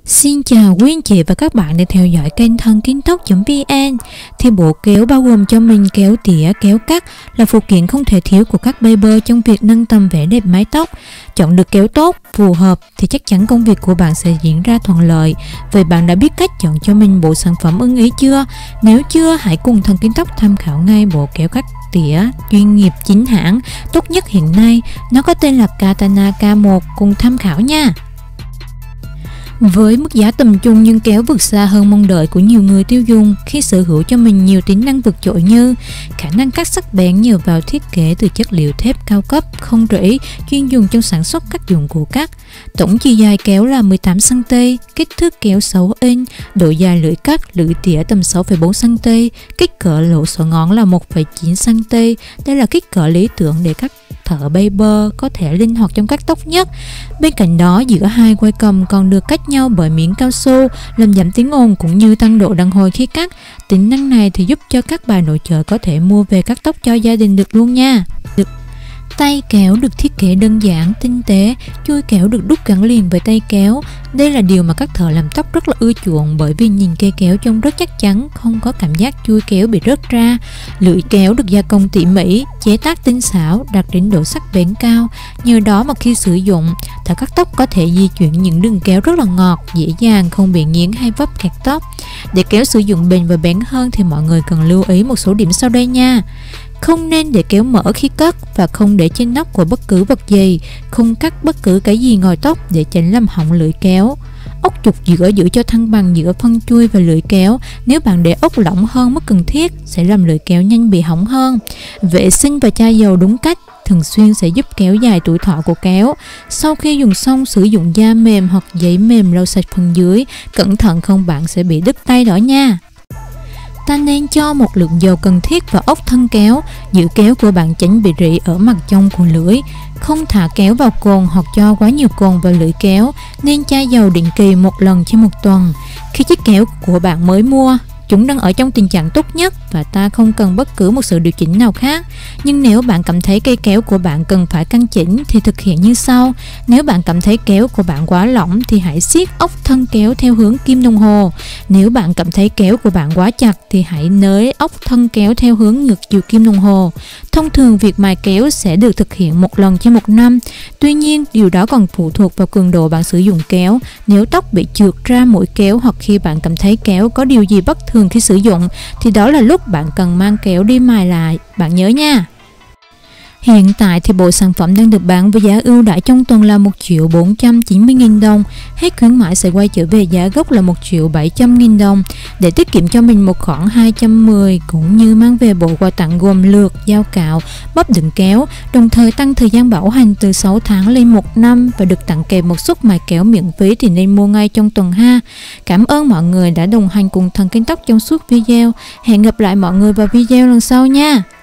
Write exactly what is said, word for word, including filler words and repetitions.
Xin chào quý anh chị và các bạn đang theo dõi kênh Thần Kinh Tóc.vn. Thì bộ kéo bao gồm cho mình kéo tỉa, kéo cắt là phụ kiện không thể thiếu của các barber trong việc nâng tầm vẻ đẹp mái tóc. Chọn được kéo tốt, phù hợp thì chắc chắn công việc của bạn sẽ diễn ra thuận lợi. Vậy bạn đã biết cách chọn cho mình bộ sản phẩm ưng ý chưa? Nếu chưa, hãy cùng Thần Kinh Tóc tham khảo ngay bộ kéo cắt tỉa chuyên nghiệp chính hãng tốt nhất hiện nay. Nó có tên là Katana K một, cùng tham khảo nha. Với mức giá tầm trung nhưng kéo vượt xa hơn mong đợi của nhiều người tiêu dùng khi sở hữu cho mình nhiều tính năng vượt trội như khả năng cắt sắc bén nhờ vào thiết kế từ chất liệu thép cao cấp, không rỉ, chuyên dùng trong sản xuất các dụng cụ cắt. Tổng chiều dài kéo là mười tám xăng ti mét, kích thước kéo sáu inch, độ dài lưỡi cắt, lưỡi tỉa tầm sáu phẩy bốn xăng ti mét, kích cỡ lỗ sọ ngón là một phẩy chín xăng ti mét. Đây là kích cỡ lý tưởng để các thợ barber có thể linh hoạt trong cắt tóc nhất. Bên cạnh đó, giữa hai quai cầm còn được cách nhau bởi miếng cao su, làm giảm tiếng ồn cũng như tăng độ đàn hồi khi cắt. Tính năng này thì giúp cho các bà nội trợ có thể mua về cắt tóc cho gia đình được luôn nha. Được. Tay kéo được thiết kế đơn giản, tinh tế, chuôi kéo được đúc gắn liền với tay kéo. Đây là điều mà các thợ làm tóc rất là ưa chuộng bởi vì nhìn cây kéo trông rất chắc chắn, không có cảm giác chuôi kéo bị rớt ra. Lưỡi kéo được gia công tỉ mỉ, chế tác tinh xảo, đạt đến độ sắc bén cao. Nhờ đó mà khi sử dụng, thợ cắt tóc có thể di chuyển những đường kéo rất là ngọt, dễ dàng, không bị nghiến hay vấp kẹt tóc. Để kéo sử dụng bền và bén hơn thì mọi người cần lưu ý một số điểm sau đây nha. Không nên để kéo mở khi cắt và không để trên nóc của bất cứ vật gì. Không cắt bất cứ cái gì ngoài tóc để tránh làm hỏng lưỡi kéo. Ốc trục giữa giữ cho thăng bằng giữa phân chuôi và lưỡi kéo. Nếu bạn để ốc lỏng hơn mức cần thiết sẽ làm lưỡi kéo nhanh bị hỏng hơn. Vệ sinh và chai dầu đúng cách thường xuyên sẽ giúp kéo dài tuổi thọ của kéo. Sau khi dùng xong, sử dụng da mềm hoặc giấy mềm lau sạch phần dưới. Cẩn thận không bạn sẽ bị đứt tay đó nha. Ta nên cho một lượng dầu cần thiết vào ốc thân kéo, giữ kéo của bạn tránh bị rỉ ở mặt trong của lưỡi. Không thả kéo vào cồn hoặc cho quá nhiều cồn vào lưỡi kéo, nên chai dầu định kỳ một lần trên một tuần. Khi chiếc kéo của bạn mới mua, chúng đang ở trong tình trạng tốt nhất và ta không cần bất cứ một sự điều chỉnh nào khác. Nhưng nếu bạn cảm thấy cây kéo của bạn cần phải căn chỉnh thì thực hiện như sau. Nếu bạn cảm thấy kéo của bạn quá lỏng thì hãy siết ốc thân kéo theo hướng kim đồng hồ. Nếu bạn cảm thấy kéo của bạn quá chặt thì hãy nới ốc thân kéo theo hướng ngược chiều kim đồng hồ. Thông thường việc mài kéo sẽ được thực hiện một lần trên một năm. Tuy nhiên, điều đó còn phụ thuộc vào cường độ bạn sử dụng kéo. Nếu tóc bị trượt ra mũi kéo hoặc khi bạn cảm thấy kéo có điều gì bất thường khi sử dụng thì đó là lúc bạn cần mang kéo đi mài lại. Bạn nhớ nha. Hiện tại thì bộ sản phẩm đang được bán với giá ưu đãi trong tuần là một triệu bốn trăm chín mươi nghìn đồng. Hết khuyến mãi sẽ quay trở về giá gốc là một triệu bảy trăm nghìn đồng. Để tiết kiệm cho mình một khoản hai trăm mười cũng như mang về bộ quà tặng gồm lược, dao cạo, bóp đựng kéo, đồng thời tăng thời gian bảo hành từ sáu tháng lên một năm và được tặng kèm một suất mài kéo miễn phí thì nên mua ngay trong tuần ha. Cảm ơn mọi người đã đồng hành cùng Thần Kinh Tóc trong suốt video. Hẹn gặp lại mọi người vào video lần sau nha.